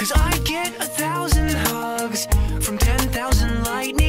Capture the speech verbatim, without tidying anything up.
'cause I get a thousand hugs from ten thousand lightning